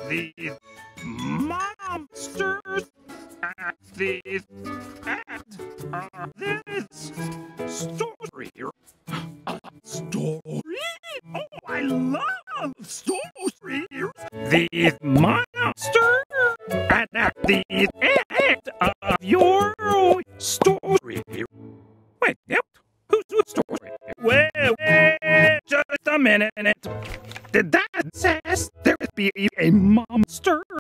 these monsters at these this story. Story? Oh, I love stories. These monsters and the end of your story. Wait, yep. Whose story? Wait, just a minute. Did that suggest there would be a monster